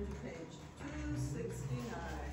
turn to page 269.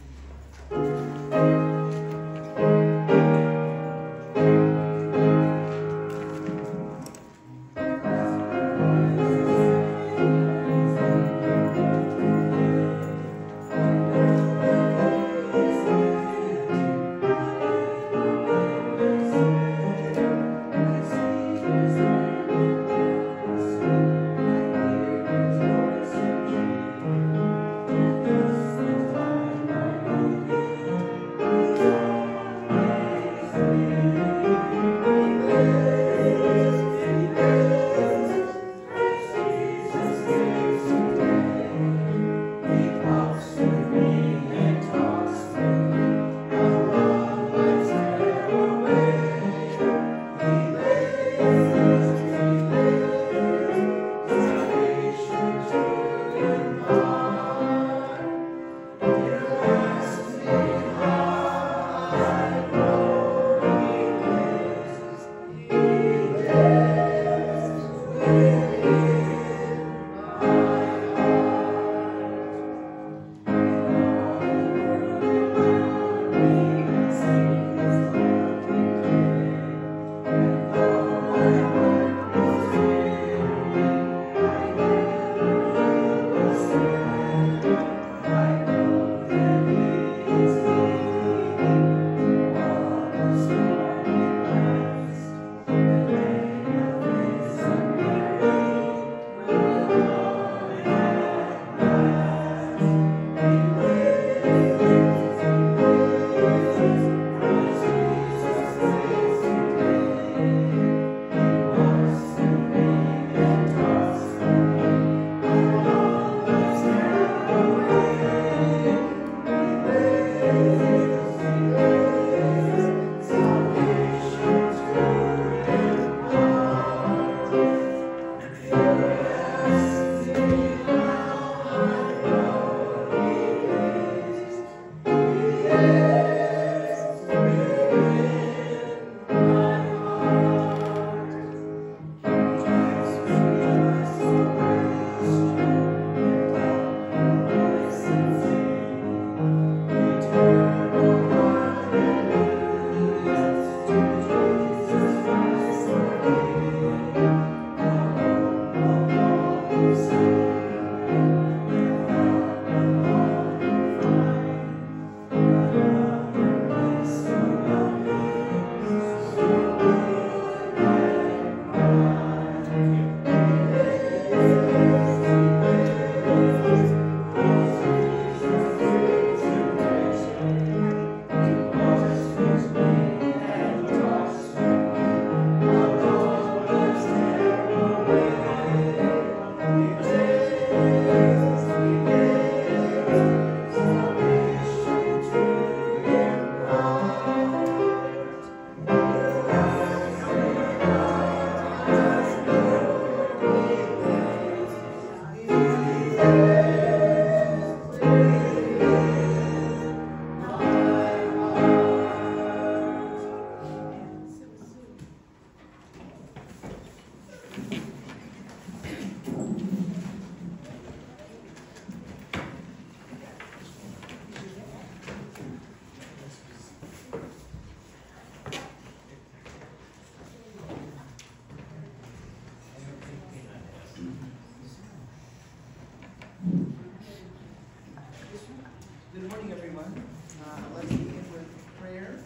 Good morning, everyone. Let's begin with prayer.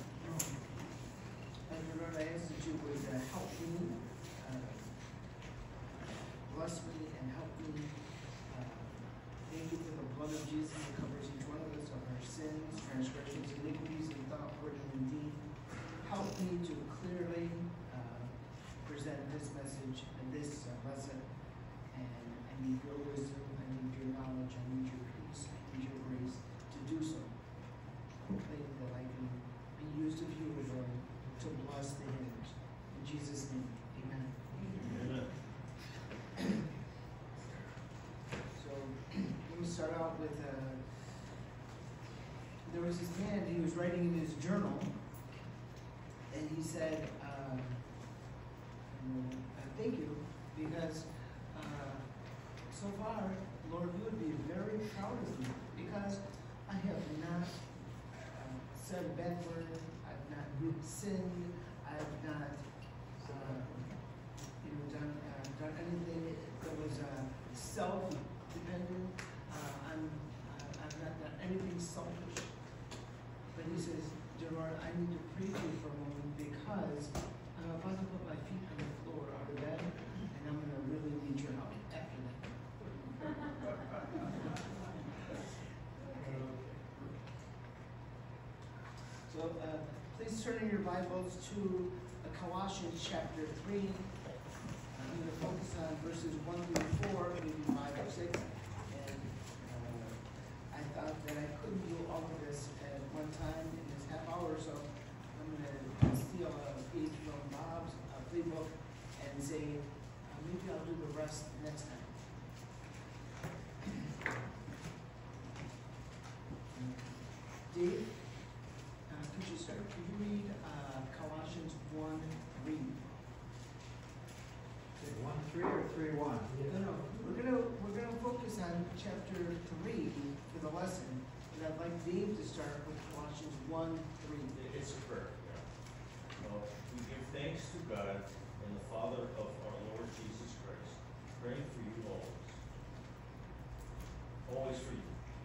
And we're going to ask that you would help me, bless me, and help me. Thank you for the blood of Jesus that covers each one of us of our sins, transgressions, iniquities, in thought, word, and deed. Help me to clearly present this message and this lesson. And I need your wisdom, I need your knowledge, I need your peace, I need your grace to do so. I pray that I can be used of you, Lord, to bless the hearers. In Jesus' name, amen. Amen. So, let me start out with, there was this man, he was writing in his journal, and he said, thank you, because so far, Lord, we would be very proud of Dear Lord, I need to praise you for a moment because I'm about to put my feet on the floor out of bed, and I'm going to really need your help after that. So please turn in your Bibles to Colossians chapter 3. I'm going to focus on verses 1 through 4, maybe 5 or 6. And I thought that I couldn't do all of this at one time in this half hour, so I'm going to steal a page from Bob's playbook and say, maybe I'll do the rest next time. Dave, could you start? Could you read Colossians 1:3? 1:3 or 3:1? No. We're gonna focus on chapter 3 for the lesson, and I'd like Dave to start with Colossians 1:3. It's a prayer, yeah. We give thanks to God and the Father of our Lord Jesus Christ, praying for you always. Always for you.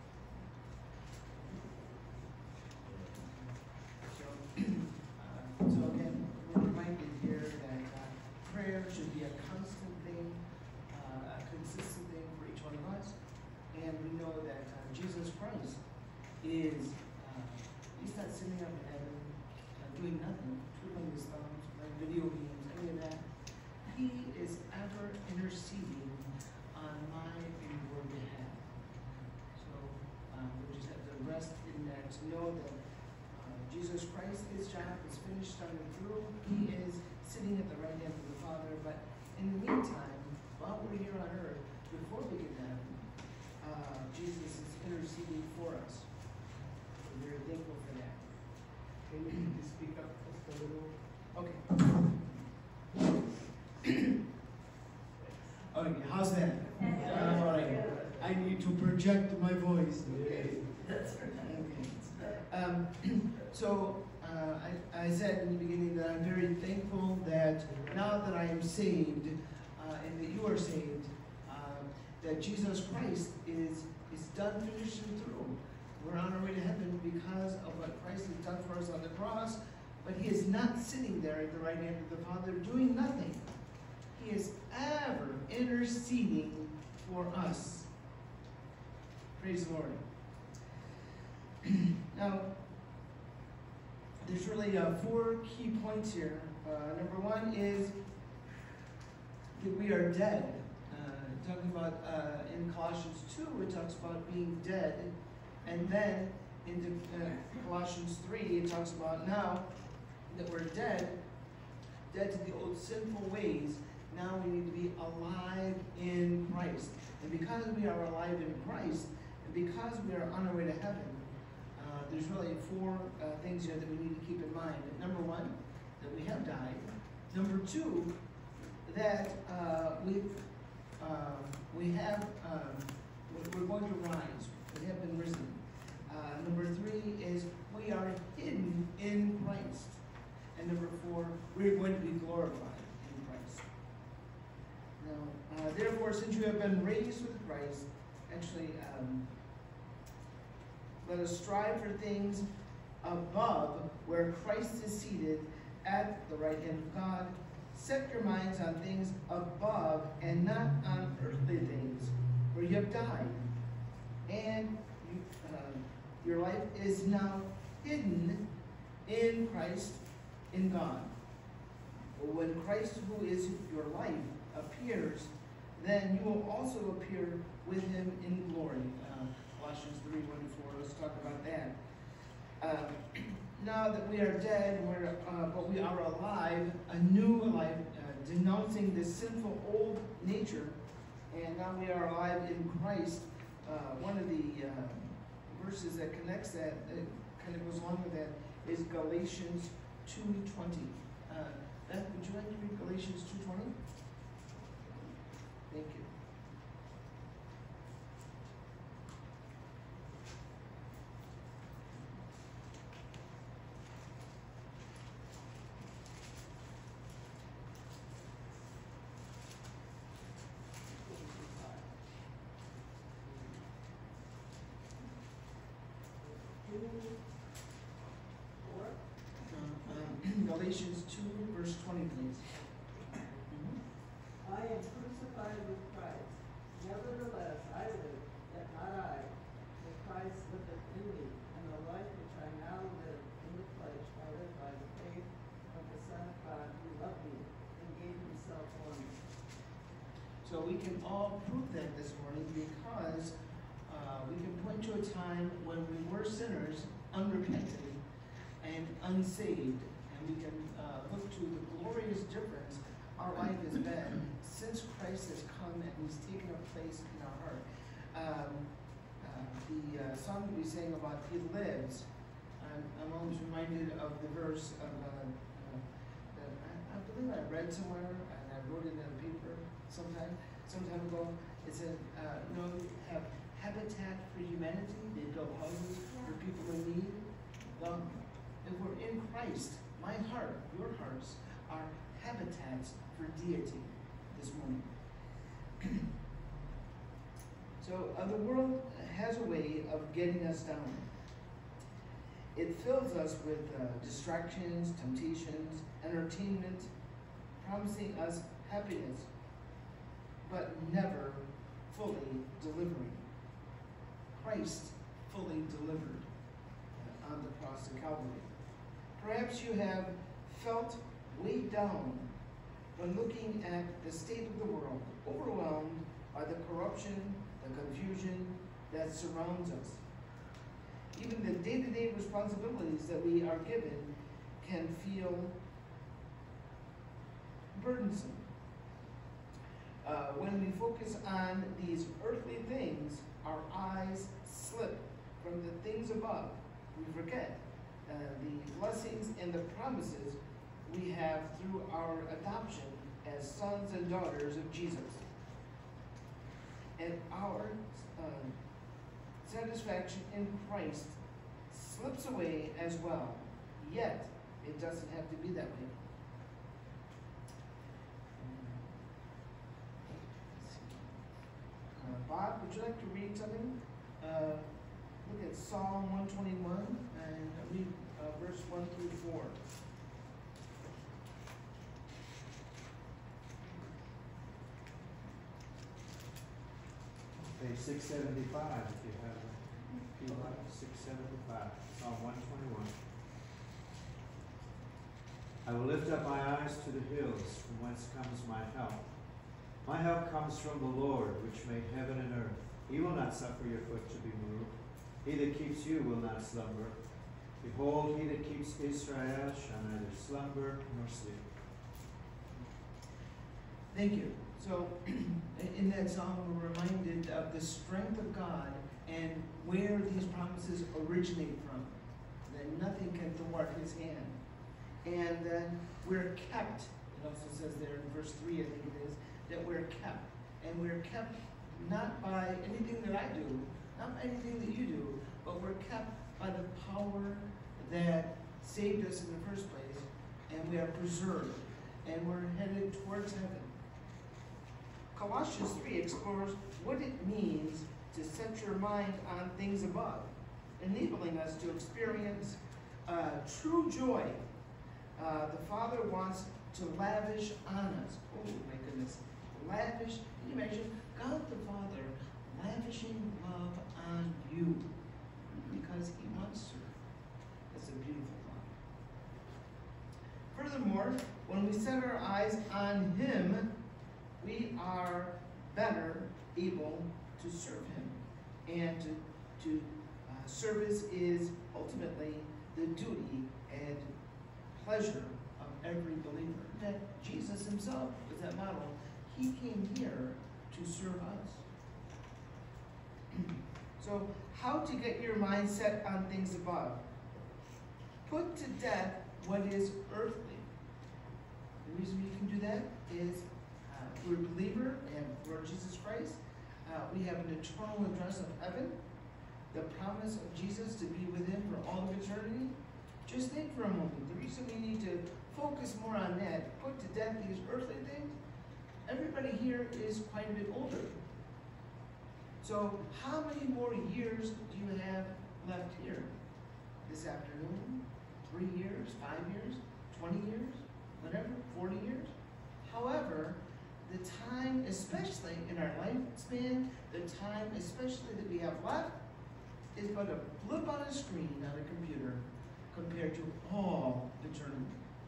So again, we're reminded here that prayer should be a constant thing, a consistent thing for each one of us. And we know that Jesus Christ is, he's not sitting up in heaven doing nothing, twiddling his thumbs, playing video games, any of that. He is ever interceding on my and your behalf. So we just have to rest in that, to know that Jesus Christ, his job is finished, started through. He is sitting at the right hand of the Father. But in the meantime, while we're here on earth, before we get to heaven, Jesus is interceding for us. We're very thankful for that. Can you speak up just a little? Okay. Okay, how's that? All right. I need to project my voice. That's right. Okay. So I said in the beginning that I'm very thankful that now that I am saved and that you are saved, that Jesus Christ is done, finished, and through. We're on our way to heaven because of what Christ has done for us on the cross, but he is not sitting there at the right hand of the Father doing nothing. He is ever interceding for us. Praise the Lord. Now, there's really 4 key points here. Number 1 is that we are dead. Talking about in Colossians 2, it talks about being dead. And then in Colossians 3, it talks about now that we're dead to the old sinful ways. Now we need to be alive in Christ. And because we are alive in Christ, and because we are on our way to heaven, there's really 4 things here that we need to keep in mind. Number 1, that we have died. Number 2, that we're going to rise. We have been risen. Number 3 is we are hidden in Christ. And number 4, we're going to be glorified in Christ. Now, therefore, since you have been raised with Christ, actually, let us strive for things above where Christ is seated at the right hand of God. Set your minds on things above and not on earthly things, where you have died. And your life is now hidden in Christ, in God. But when Christ, who is your life, appears, then you will also appear with him in glory. Colossians 3:1-4. Let's talk about that. Now that we are dead, but we are alive, a new life, denouncing this sinful old nature, and now we are alive in Christ. One of the verses that connects that kind of goes along with that, is Galatians 2:20. Beth, would you like to read Galatians 2:20? Thank you. Galatians 2, verse 20, please. I am crucified with Christ. Nevertheless, I live, yet not I, but Christ liveth in me. And the life which I now live in the flesh, I live by the faith of the Son of God, who loved me and gave himself for me. So we can all prove that this morning because we can point to a time when we were sinners, unrepentant, and unsaved. And we can look to the glorious difference our life has been since Christ has come and he's taken a place in our heart. The song we sang about He Lives, I'm always reminded of the verse of that I believe I read somewhere and I wrote it in a paper some time ago. It said, have Habitat for Humanity. They build houses for people in need. Well, if we're in Christ, my heart, your hearts, are habitats for deity this morning. So the world has a way of getting us down. It fills us with distractions, temptations, entertainment, promising us happiness, but never fully delivering. Christ fully delivered on the cross of Calvary. Perhaps you have felt weighed down when looking at the state of the world, overwhelmed by the corruption, the confusion that surrounds us. Even the day-to-day responsibilities that we are given can feel burdensome. When we focus on these earthly things, our eyes slip from the things above. We forget the blessings and the promises we have through our adoption as sons and daughters of Jesus. And our satisfaction in Christ slips away as well. Yet, it doesn't have to be that way. Bob, would you like to read something? Look at Psalm 121 and read verse 1 through 4. Page 675, if you have it. If you like, 675, Psalm 121. I will lift up my eyes to the hills, from whence comes my help. My help comes from the Lord, which made heaven and earth. He will not suffer your foot to be moved. He that keeps you will not slumber. Behold, he that keeps Israel shall neither slumber nor sleep. Thank you. So, in that psalm, we're reminded of the strength of God and where these promises originate from. That nothing can thwart his hand. And we're kept. It also says there in verse 3, I think it is, that we're kept. And we're kept not by anything that I do, not by anything that you do, but we're kept by the power that saved us in the first place, and we are preserved, and we're headed towards heaven. Colossians 3 explores what it means to set your mind on things above, enabling us to experience true joy. The Father wants to lavish on us. Oh my goodness. Lavish. Can you imagine God the Father lavishing love on you because he wants to? That's a beautiful thought. Furthermore, when we set our eyes on him, we are better able to serve him. And to service is ultimately the duty and pleasure of every believer. That Jesus himself was that model. He came here to serve us. So, how to get your mind set on things above? Put to death what is earthly. The reason you can do that is we're a believer and Lord Jesus Christ. We have an eternal address of heaven, the promise of Jesus to be with him for all of eternity. Just think for a moment. The reason we need to focus more on that, put to death these earthly things, everybody here is quite a bit older. So how many more years do you have left here? This afternoon? 3 years? 5 years? 20 years, whatever, 40 years. However, the time, especially in our lifespan, the time especially that we have left, is but a blip on a screen on a computer compared to all eternity.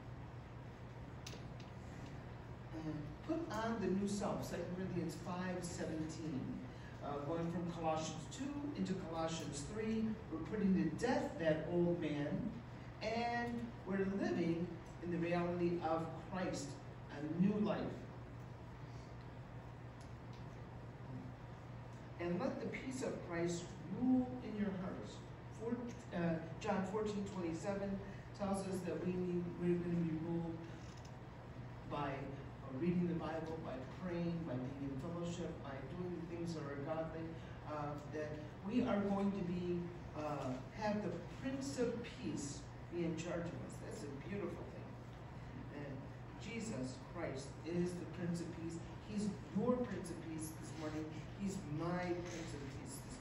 Put on the new self, 2 Corinthians 5:17. Going from Colossians 2 into Colossians 3, we're putting to death that old man, and we're living in the reality of Christ, a new life. And let the peace of Christ rule in your hearts. John 14:27 tells us that we're going to be ruled by reading the Bible, by praying, by being in fellowship, by doing the things that are godly, that we are going to be have the Prince of Peace be in charge of us. That's a beautiful thing. And Jesus Christ is the Prince of Peace. He's your Prince of Peace this morning. He's my Prince of Peace this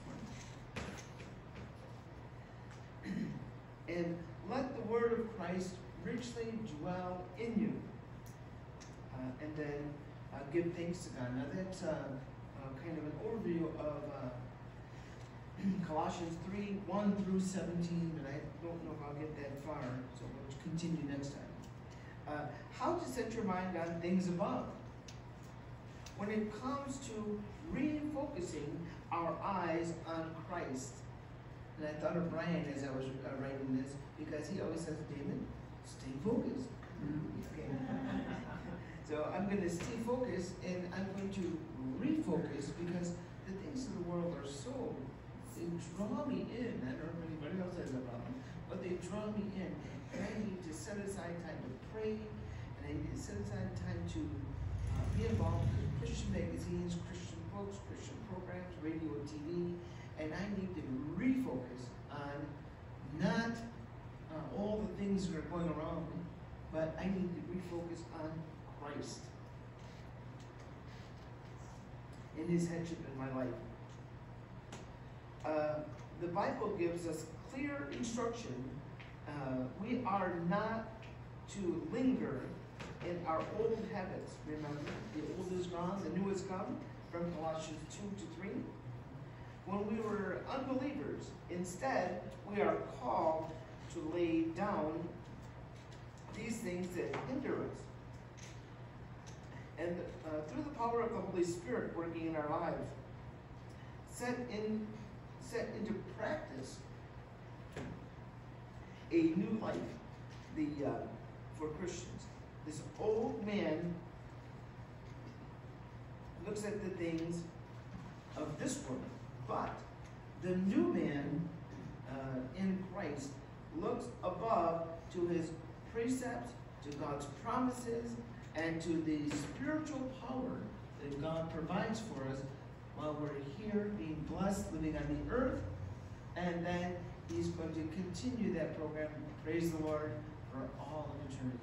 morning. And let the word of Christ richly dwell in you. And then give thanks to God. Now that's kind of an overview of Colossians 3:1 through 17, but I don't know if I'll get that far, so we'll continue next time. How to set your mind on things above. When it comes to refocusing our eyes on Christ. And I thought of Brian as I was writing this, because he always says, Damon, stay focused. Okay. So I'm going to stay focused, and I'm going to refocus, because the things of the world are so, they draw me in. I don't know if anybody else has a problem, but they draw me in. And I need to set aside time to pray, and I need to set aside time to be involved with Christian magazines, Christian books, Christian programs, radio, TV, and I need to refocus on not all the things that are going around me, but I need to refocus on Christ in His headship in my life. The Bible gives us clear instruction. We are not to linger in our old habits. Remember, the old is gone, the new has come, from Colossians 2 to 3. When we were unbelievers, instead, we are called to lay down these things that hinder us. And through the power of the Holy Spirit working in our lives, set into practice a new life for Christians. This old man looks at the things of this world, but the new man in Christ looks above to His precepts, to God's promises, and to the spiritual power that God provides for us while we're here being blessed, living on the earth. And then He's going to continue that program, praise the Lord, for all of eternity.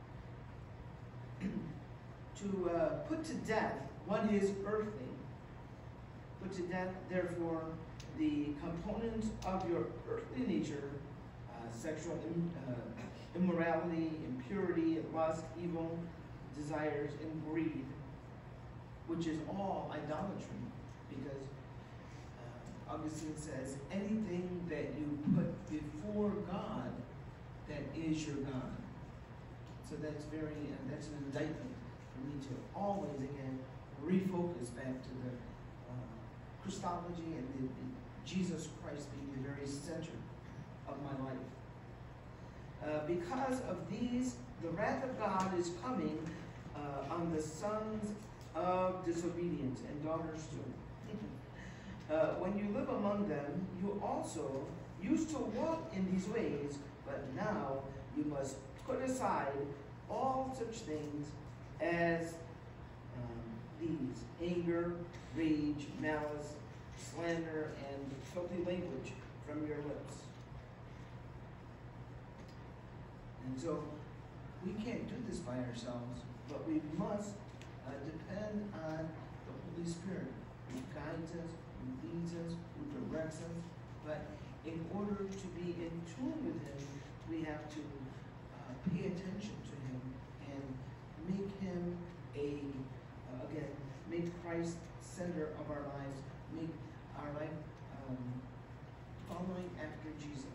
To put to death what is earthly. Put to death, therefore, the components of your earthly nature, sexual immorality, impurity, lust, evil desires, and greed, which is all idolatry, because Augustine says, anything that you put before God, that is your God. So that's that's an indictment for me to always, again, refocus back to the Christology and the Jesus Christ being the very center of my life. Because of these, the wrath of God is coming on the sons of disobedience and daughters too. When you live among them, you also used to walk in these ways, but now you must put aside all such things as these: anger, rage, malice, slander, and filthy language from your lips. And so we can't do this by ourselves, but we must depend on the Holy Spirit, who guides us, who leads us, who directs us. But in order to be in tune with Him, we have to pay attention to him and make him make Christ center of our lives, make our life following after Jesus.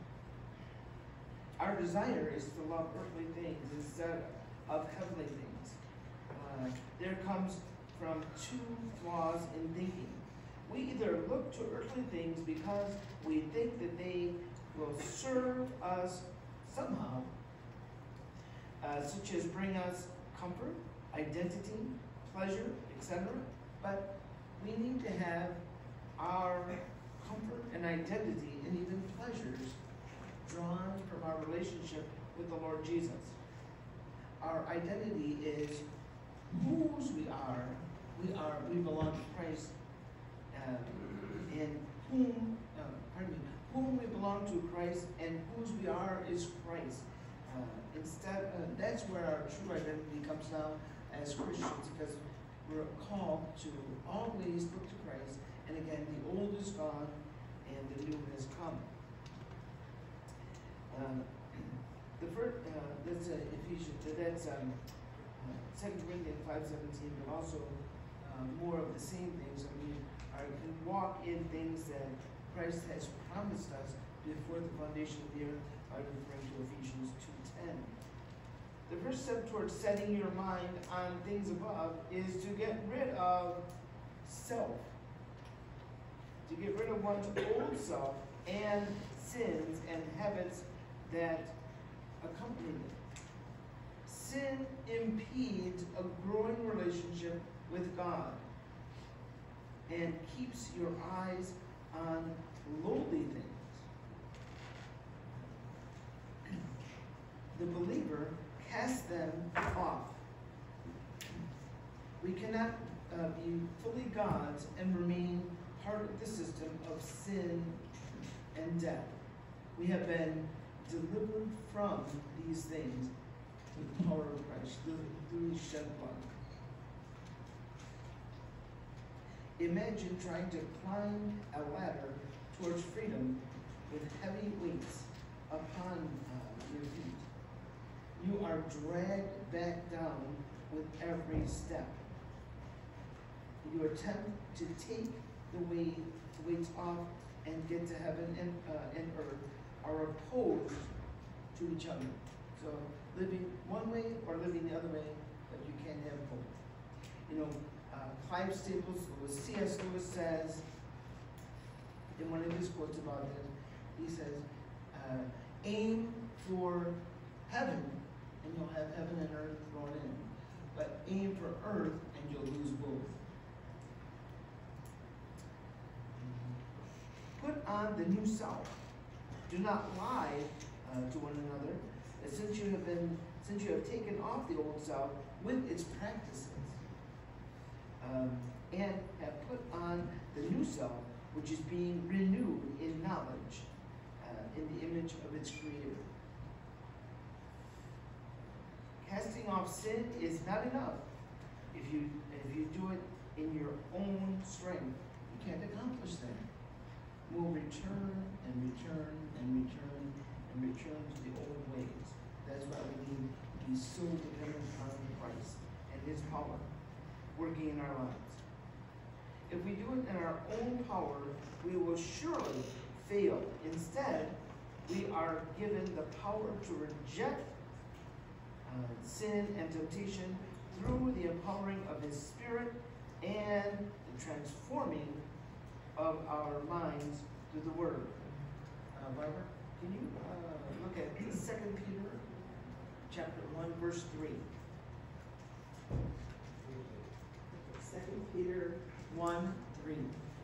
Our desire is to love earthly things instead of heavenly things. There comes from two flaws in thinking. We either look to earthly things because we think that they will serve us somehow, such as bring us comfort, identity, pleasure, etc. But we need to have our comfort and identity and even pleasures drawn from our relationship with the Lord Jesus. Our identity is whose we are. We belong to Christ, and whom we belong to Christ, and whose we are is Christ. That's where our true identity comes now as Christians, because we're called to always look to Christ. And again, the old is gone, and the new has come. The first, that's Ephesians. That's 2 Corinthians 5:17, but also more of the same things. I mean, I can walk in things that Christ has promised us before the foundation of the earth. I'm referring to Ephesians 2:10. The first step towards setting your mind on things above is to get rid of self. To get rid of one's old self and sins and habits that accompany it. Sin impedes a growing relationship with God and keeps your eyes on lowly things. The believer casts them off. We cannot be fully God's and remain part of the system of sin and death. We have been delivered from these things with the power of Christ through His shed blood. Imagine trying to climb a ladder towards freedom with heavy weights upon your feet. You are dragged back down with every step. You attempt to take the weights off and get to heaven and earth are opposed to each other. So living one way or living the other way, but you can't have both. Clive Staples, C.S. Lewis says, in one of his quotes about this, he says, aim for heaven and you'll have heaven and earth thrown in. But aim for earth and you'll lose both. Put on the new self. Do not lie to one another, since you have taken off the old self with its practices, and have put on the new self, which is being renewed in knowledge, in the image of its Creator. Casting off sin is not enough. If you do it in your own strength, you can't accomplish that. We'll return and return and return and return to the old ways. That's why we need to be so dependent on Christ and His power working in our lives. If we do it in our own power, we will surely fail. Instead, we are given the power to reject sin and temptation through the empowering of His Spirit and the transforming of our minds through the Word. Barbara, can you look at 2 Peter chapter 1, verse 3. 2 Peter 1, 3.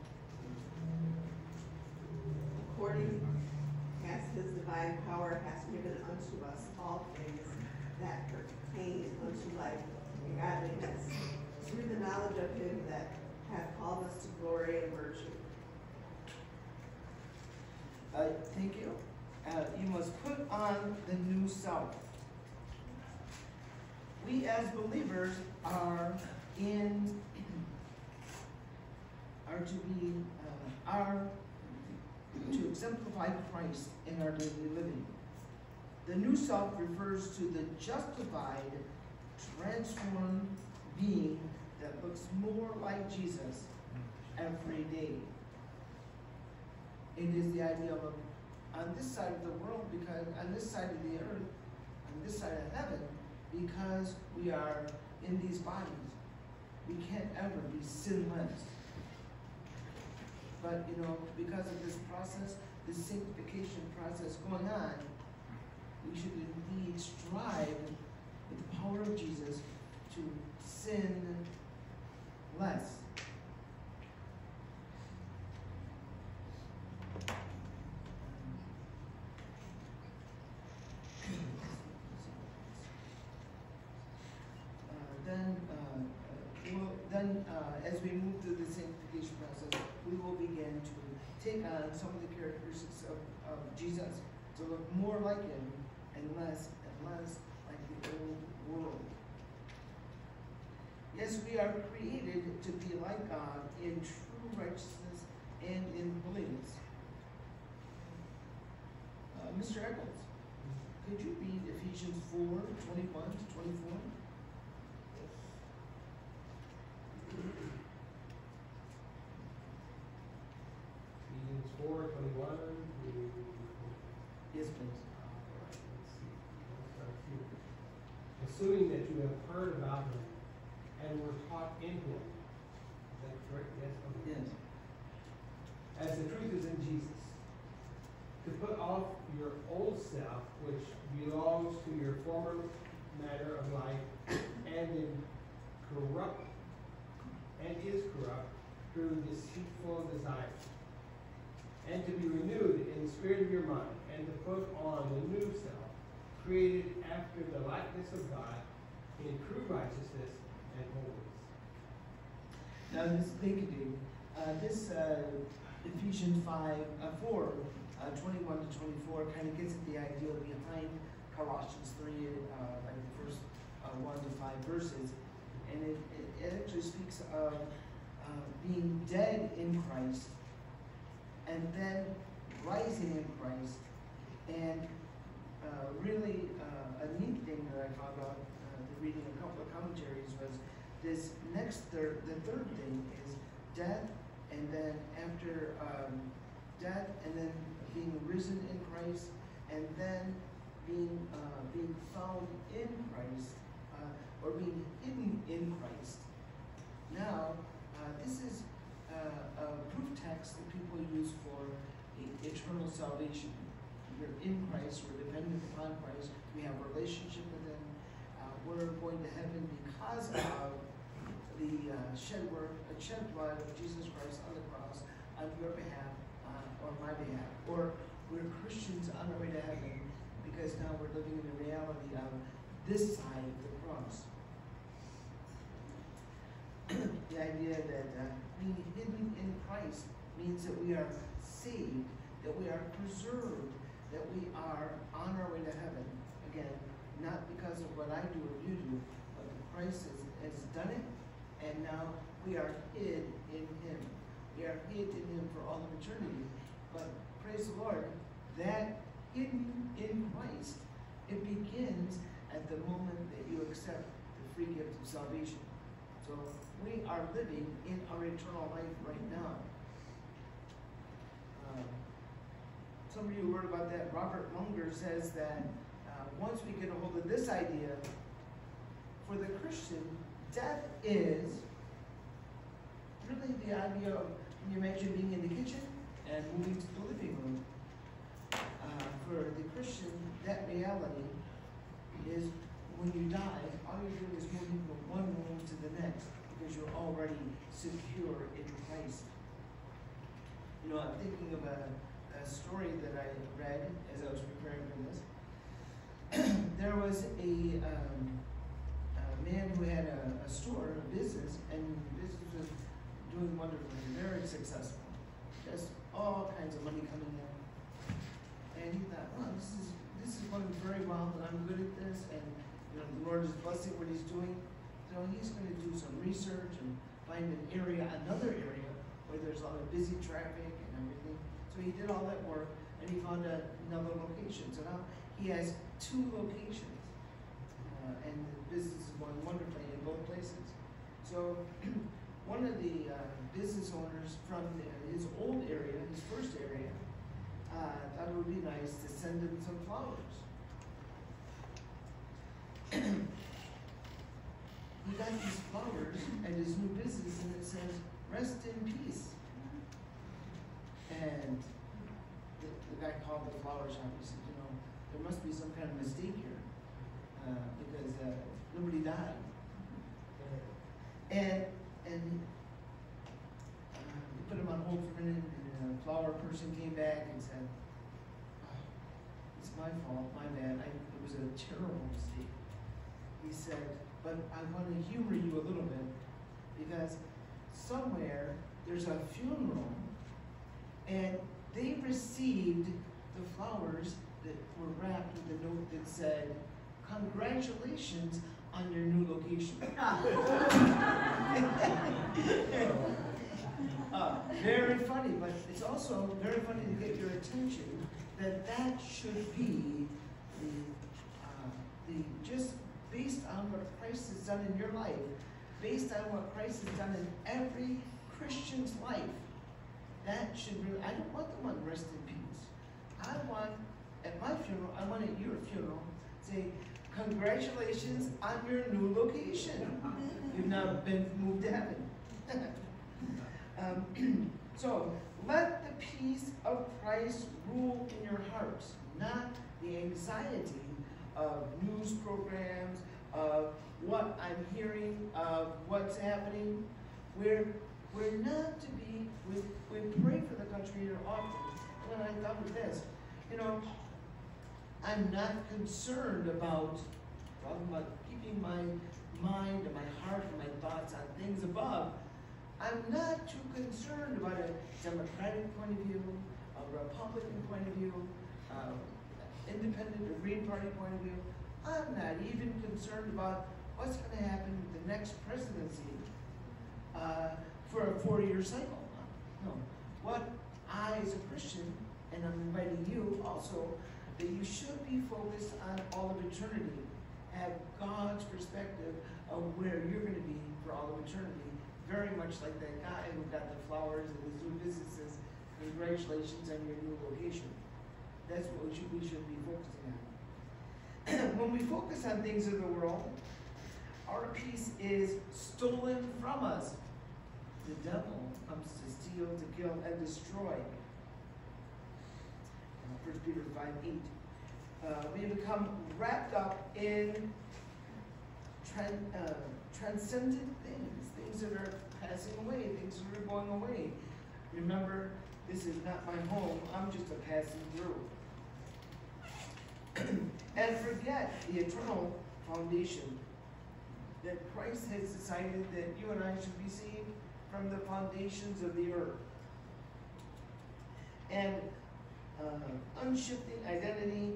According as His divine power has given unto us all things that pertain unto life and godliness, through the knowledge of Him that hath called us to glory and virtue. Thank you. You must put on the new self. We as believers are to exemplify Christ in our daily living. The new self refers to the justified, transformed being that looks more like Jesus every day. It is the idea of on this side of the world, because on this side of the earth, on this side of heaven, because we are in these bodies, we can't ever be sinless. But because of this process, this sanctification process going on, we should indeed strive with the power of Jesus to sin less. As we move through the sanctification process, we will begin to take on some of the characteristics of Jesus to look more like him and less like the old world. Yes, we are created to be like God in true righteousness and in holiness. Mr. Eccles, could you read Ephesians 4:21-24? Ephesians 4:21. Yes, please. Let's see. We'll start here. Assuming that you have heard about him and were taught in him. Is that correct? Yes. Okay. Yes. As the truth is in Jesus. To put off your old self, which belongs to your former manner of life, and is corrupt through deceitful desires, and to be renewed in the spirit of your mind, and to put on the new self, created after the likeness of God, in true righteousness and holiness. Now, thank you, David. This Ephesians 4:21-24 kind of gets at the idea behind Colossians 3, like the first 1 to 5 verses, and it actually speaks of being dead in Christ, and then rising in Christ, and really a neat thing that I found out reading a couple of commentaries was this the third thing is death, and then after death, and then being risen in Christ, and then being found in Christ, or being hidden in Christ. Now, this is a proof text that people use for eternal salvation. We're in Christ, we're dependent upon Christ, we have a relationship with him, we're going to heaven because of the shed blood of Jesus Christ on the cross on your behalf, or my behalf. Or we're Christians on our way to heaven because now we're living in the reality of this side of the cross. The idea that being hidden in Christ means that we are saved, that we are preserved, that we are on our way to heaven. Again, not because of what I do or you do, but Christ has done it, and now we are hid in him. We are hid in him for all of eternity. But praise the Lord, that hidden in Christ, it begins at the moment that you accept the free gift of salvation. So we are living in our eternal life right now. Some of you heard about that. Robert Munger says that once we get a hold of this idea, for the Christian, death is really the idea of, can you imagine being in the kitchen and moving to the living room? For the Christian, that reality is when you die, all you're doing is moving from one room to the next because you're already secure in Christ. I'm thinking of a story that I read as I was preparing for this. There was a man who had a store, a business, and the business was doing wonderfully, very successful. Just all kinds of money coming in. And he thought, well, this is going very well, and I'm good at this, and the Lord is blessing what he's doing. So he's going to do some research and find another area where there's a lot of busy traffic and everything. So he did all that work, and and he found another location. So now he has 2 locations. And the business is going wonderfully in both places. So one of the business owners from his old area, his first area, thought it would be nice to send him some flowers. He got these flowers at his new business, and it says, "Rest in peace." And the guy called the flower shop. He said, there must be some kind of mistake here. Because nobody died. And we put him on hold for a minute, and a flower person came back and said, "Oh, it's my fault, my bad. It was a terrible mistake." He said, "But I want to humor you a little bit, because somewhere there's a funeral, and they received the flowers that were wrapped with a note that said, 'Congratulations on your new location.'" Very funny, but it's also very funny to get your attention that should be the just based on what Christ has done in your life, based on what Christ has done in every Christian's life. That should really, I don't want the one rest in peace. I want, at my funeral, I want at your funeral, say, "Congratulations on your new location. You've now been moved to heaven." So, let the peace of Christ rule in your hearts, not the anxiety of news programs, of what I'm hearing, of what's happening. We're not to be, we pray for the country here often. And then I thought of this, I'm not concerned about keeping my mind and my heart and my thoughts on things above. I'm not too concerned about a Democratic point of view, a Republican point of view, independent or Green Party point of view. I'm not even concerned about what's going to happen with the next presidency for a 4-year cycle. No. What I, as a Christian, and I'm inviting you also, that you should be focused on all of eternity. Have God's perspective of where you're going to be for all of eternity. Very much like that guy who got the flowers at his new businesses. Congratulations on your new location. That's what we should be focusing on. When we focus on things of the world, our peace is stolen from us. The devil comes to steal, to kill, and destroy. 1 Peter 5:8. We become wrapped up in transcendent things that are passing away, things that are going away. Remember, this is not my home, I'm just a passing through. And forget the eternal foundation that Christ has decided that you and I should be saved from the foundations of the earth. And unshifting identity,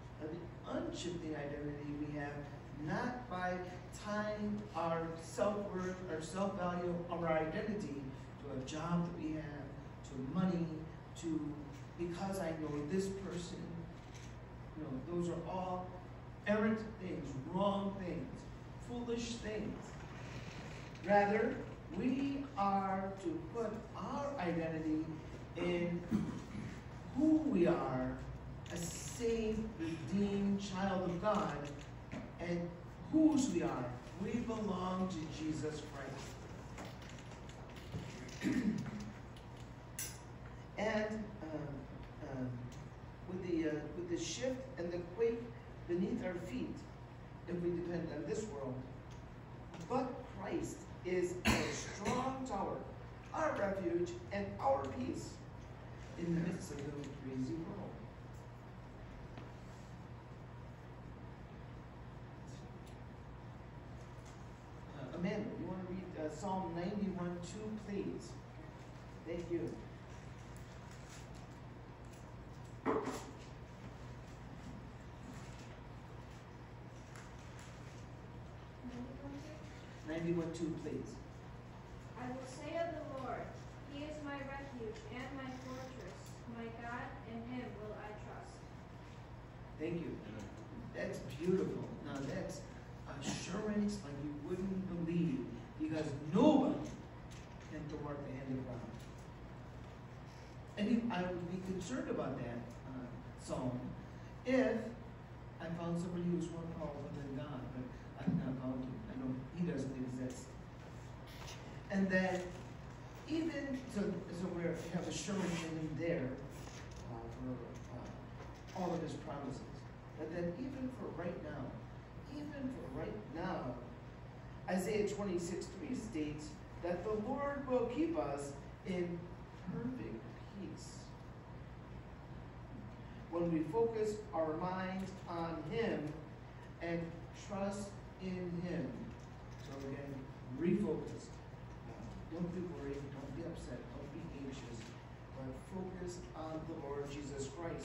we have not by tying our self-worth, our self-value, our identity to a job that we have, to money, to because I know this person. Those are all errant things, wrong things, foolish things. Rather, we are to put our identity in who we are, a saved, redeemed child of God, and whose we are. We belong to Jesus Christ. And with the shift and the quake beneath our feet, if we depend on this world, but Christ is our strong tower, our refuge, and our peace in the midst of the crazy world. Amanda, you want to read Psalm 91:2, please? Thank you. Please. I will say of the Lord, He is my refuge and my fortress, my God, in Him will I Thank you. That's beautiful. Now that's assurance like you wouldn't believe, because nobody can thwart the hand of God. And I would be concerned about that psalm if I found somebody who's more powerful than God, but I've not found him. I know he doesn't exist. And that even, so we have assurance in him there for all of his promises. But then even for right now, Isaiah 26:3 states that the Lord will keep us in perfect peace when we focus our minds on him and trust in him. So again, refocus. Don't be worried, don't be upset, don't be anxious, but focus on the Lord Jesus Christ.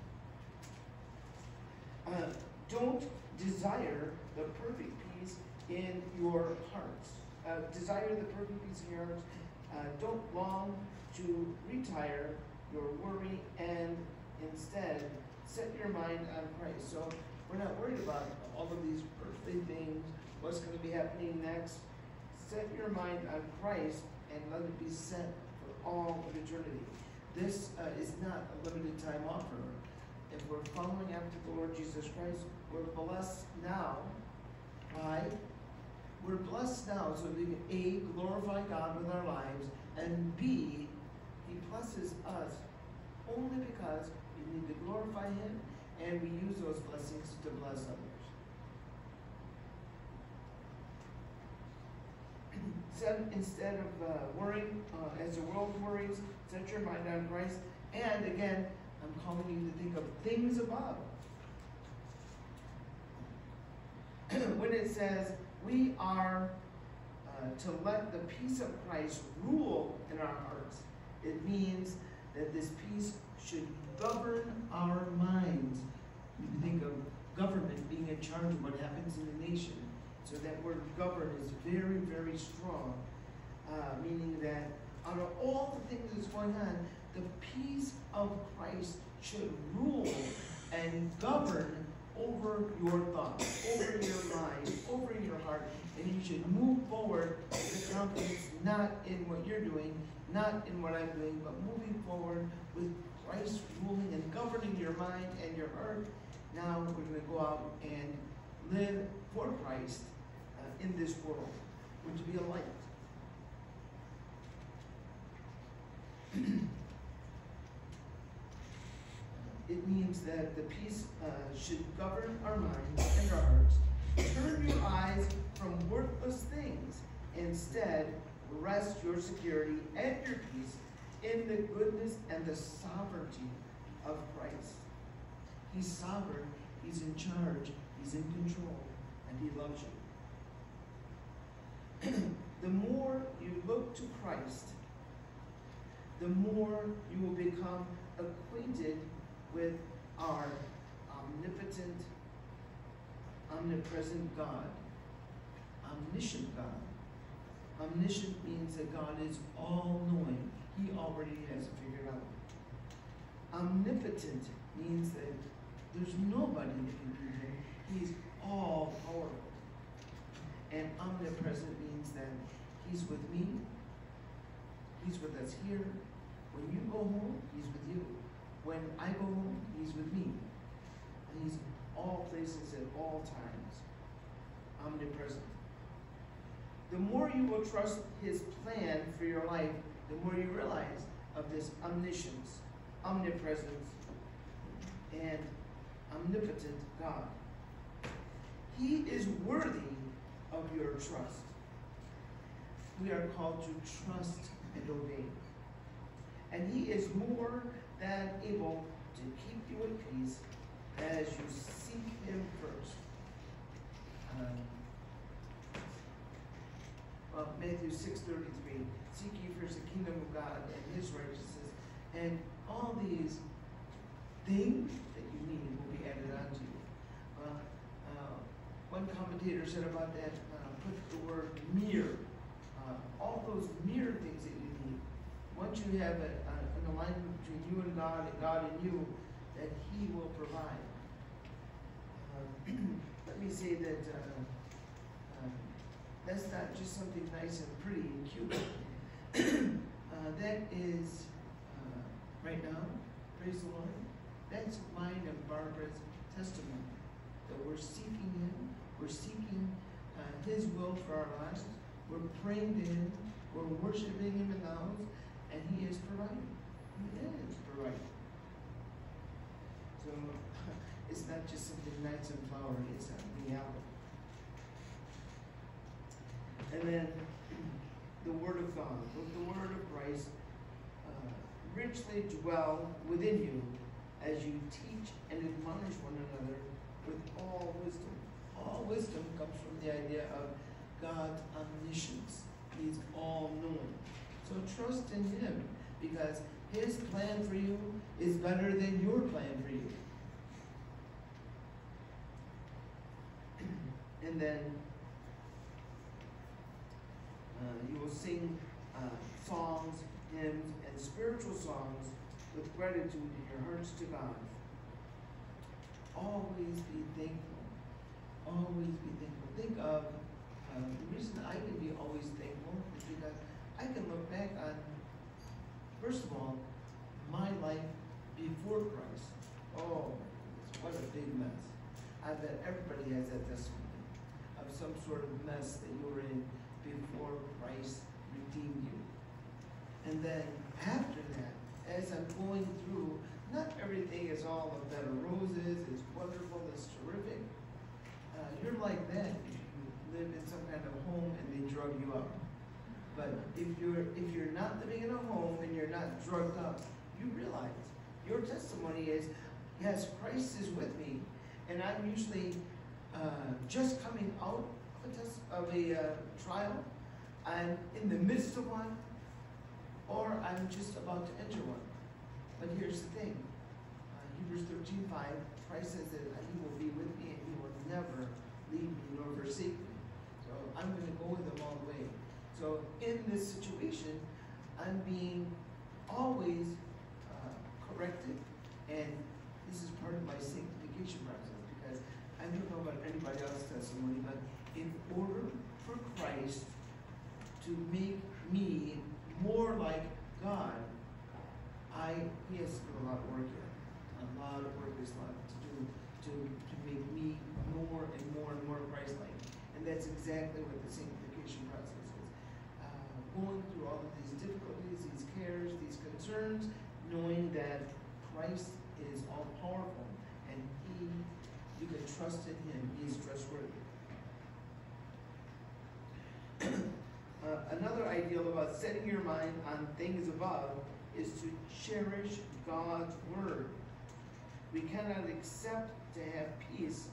Don't desire the perfect peace in your hearts. Desire the perfect peace in your hearts. Don't long to retire your worry, and instead set your mind on Christ. So we're not worried about all of these earthly things, what's going to be happening next. Set your mind on Christ and let it be set for all of eternity. This is not a limited time offer. If we're following after the Lord Jesus Christ, we're blessed now. Why? We're blessed now so we can A, glorify God with our lives, and B, he blesses us only because we need to glorify him and we use those blessings to bless others. Instead of worrying as the world worries, set your mind on Christ. And again, I'm calling you to think of things above. When it says we are to let the peace of Christ rule in our hearts, it means that this peace should govern our minds. You can think of government being in charge of what happens in the nation. So that word govern is very, very strong, meaning that out of all the things that's going on, the peace of Christ should rule and govern over your thoughts, over your mind, over your heart, and you should move forward with confidence, not in what you're doing, not in what I'm doing, but moving forward with Christ ruling and governing your mind and your heart. Now we're going to go out and live for Christ in this world. We're to be a light. It means that the peace should govern our minds and our hearts. Turn your eyes from worthless things. Instead, rest your security and your peace in the goodness and the sovereignty of Christ. He's sovereign, he's in charge, he's in control, and he loves you. The more you look to Christ, the more you will become acquainted with our omnipotent, omnipresent God, omniscient God. Omniscient means that God is all-knowing. He already has it figured out. Omnipotent means that there's nobody that can do him. He's all-powerful. And omnipresent means that he's with me, he's with us here. When you go home, he's with you. When I go home, he's with me. And he's all places at all times. Omnipresent. The more you will trust his plan for your life, the more you realize of this omniscience, omnipresence, and omnipotent God. He is worthy of your trust. We are called to trust and obey. And he is more than able to keep you at peace as you seek him first. Matthew 6:33, seek ye first the kingdom of God and his righteousness, and all these things that you need will be added unto you. One commentator said about that, put the word mere, all those mere things that you need. Once you have an alignment between you and God in you, that he will provide. Let me say that that's not just something nice and pretty and cute. That is, right now, praise the Lord, that's mine and Barbara's testimony. That we're seeking Him, we're seeking His will for our lives, we're praying to Him, we're worshiping Him in the house, and He is providing. He is providing. So, it's not just something nice and flowery, it's a reality. And then, the Word of God, let the Word of Christ richly dwell within you as you teach and admonish one another with all wisdom. All wisdom comes from the idea of God's omniscience. He's all-knowing. So trust in Him, because His plan for you is better than your plan for you. And then you will sing songs, hymns, and spiritual songs with gratitude in your hearts to God. Always be thankful. Always be thankful. Think of the reason I can be always thankful is because I can look back on, first of all, my life before Christ. Oh my goodness, what a big mess. I bet everybody has that testimony of some sort of mess that you were in before Christ redeemed you. And then after that, as I'm going through, not everything is all a bed of roses, it's wonderful, it's terrific. You're like that if you live in some kind of home and they drug you up. But if you're not living in a home and you're not drugged up, you realize your testimony is, yes, Christ is with me, and I'm usually just coming out of a trial. I'm in the midst of one, or I'm just about to enter one. But here's the thing. Hebrews 13:5, Christ says that He will be with me and He will never leave me nor forsake me. So I'm going to go with Him all the way. So in this situation, I'm being always corrected, and this is part of my sanctification process, because I don't know about anybody else's testimony, but in order for Christ to make me more like God, He has to do a lot of work yet. A lot of work is left to do to make me more and more and more Christ-like. And that's exactly what the sanctification process is. Going through all of these difficulties, these cares, these concerns, knowing that Christ is all-powerful and you can trust in Him. He is trustworthy. Another ideal about setting your mind on things above is to cherish God's Word. We cannot expect to have peace,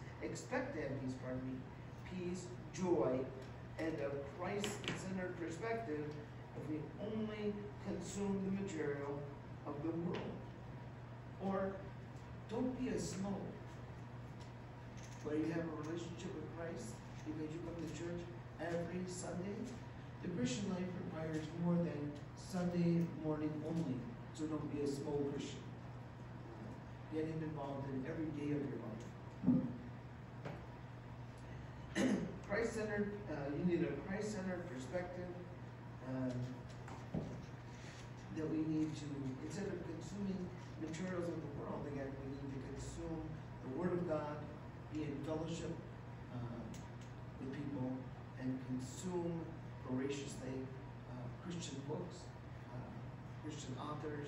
peace, joy, and a Christ-centered perspective if we only consume the material of the world. Or don't be a smoke where you have a relationship with Christ because you come to church every Sunday. The Christian life requires more than Sunday morning only, so don't be a small Christian. Get involved in every day of your life. Christ-centered, you need a Christ-centered perspective that we need to, instead of consuming materials of the world, again, we need to consume the Word of God, be in fellowship with people, and consume voraciously Christian books, Christian authors,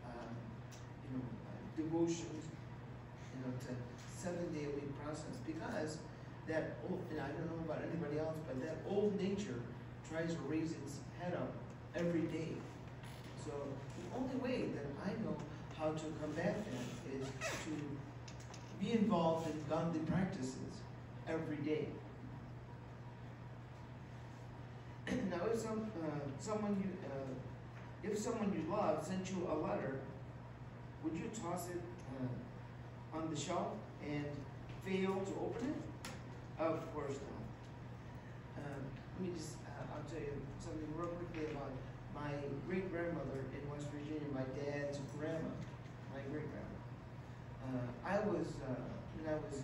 devotions, to 7-day-a-week process, because that old, and I don't know about anybody else, but that old nature tries to raise its head up every day. So the only way that I know how to combat that is to be involved in godly practices every day. Now, if someone you love sent you a letter, would you toss it on the shelf and fail to open it? Of course not. Let me just, I'll tell you something real quickly about my great-grandmother in West Virginia, my dad's grandma, my great-grandma. When I was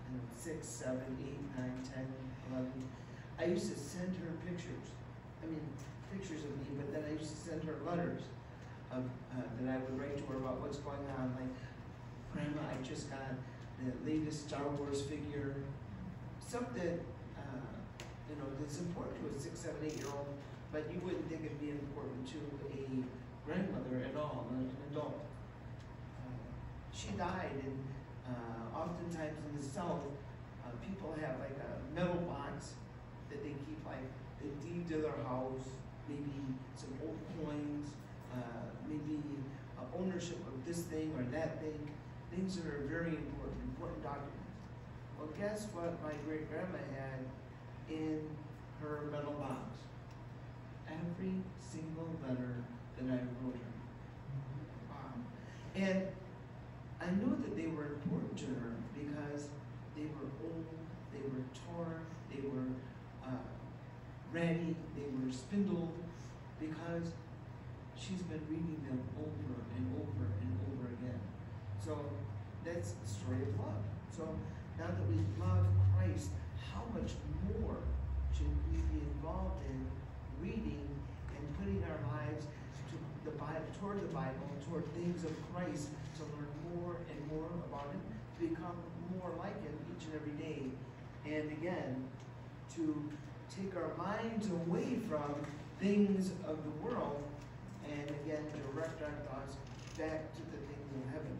6, 7, 8, 9, 10, 11. I used to send her pictures. Pictures of me, but then I used to send her letters of that I would write to her about what's going on. Like, Grandma, I just got the latest Star Wars figure. Something, that's important to a 6, 7, 8-year-old, but you wouldn't think it'd be important to a grandmother at all, an adult. She died, and oftentimes in the South, people have like a metal box that they keep like the deed to their house, maybe some old coins, maybe ownership of this thing or that thing, things that are very important documents. Well, guess what my great-grandma had in her metal box? Every single letter that I wrote her. Wow. And I knew that they were important to her because they were old, they were torn, they were ratty, they were spindled, because she's been reading them over and over and over again. So that's the story of love. So now that we love Christ, how much more should we be involved in reading and putting our lives to the Bible, toward the Bible, toward things of Christ, to learn more and more about Him, to become more like Him each and every day, and again, to take our minds away from things of the world, and again, direct our thoughts back to the things of heaven.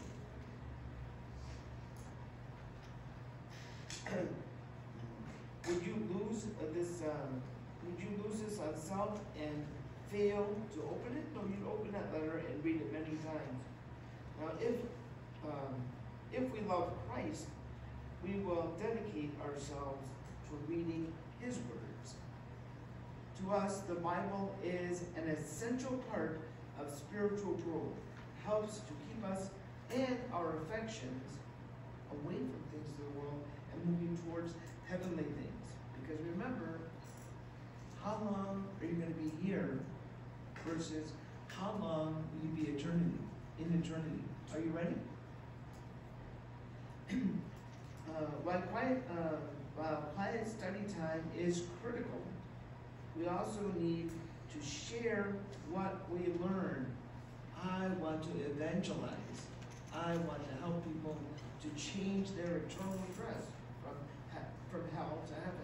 Would you lose this? Would you lose this on self and fail to open it? No, you'd open that letter and read it many times. Now, if we love Christ, we will dedicate ourselves to reading His words. To us, the Bible is an essential part of spiritual growth. Helps to keep us and our affections away from things of the world and moving towards heavenly things. Because remember, how long are you going to be here versus how long will you be in eternity? Are you ready? While quiet study time is critical, we also need to share what we learn. I want to evangelize. I want to help people to change their eternal address from hell to heaven.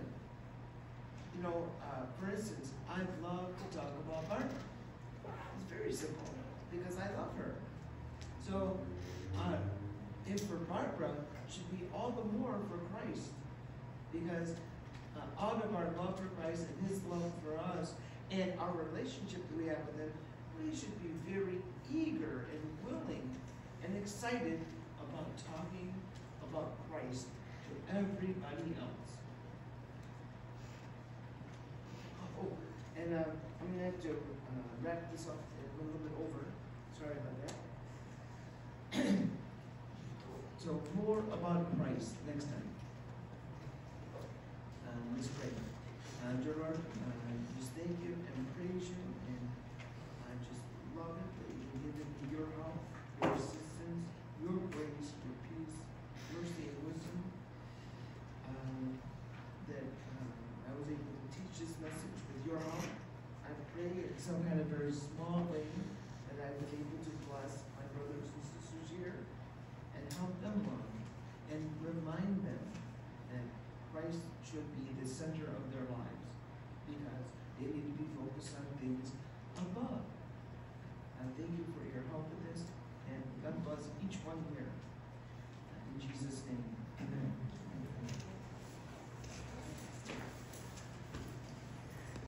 For instance, I'd love to talk about Barbara. It's very simple because I love her. So, if for Barbara, should be all the more for Christ, because out of our love for Christ and His love for us and our relationship that we have with Him, we should be very eager and willing and excited about talking about Christ to everybody else. Oh, and I'm going to have to wrap this up a little bit over. Sorry about that. So more about Christ next time. Let's pray. Dear Lord, I just thank you and praise you, and I just love it that you give me your help, your assistance, your grace, your peace, mercy, and wisdom. That I was able to teach this message with your help. I pray in some kind of very small way that I've been able to bless my brothers and sisters here and help them learn and remind them that Christ should be the center of their lives because they need to be focused on things above. I thank you for your help with this, and God bless each one here. In Jesus' name.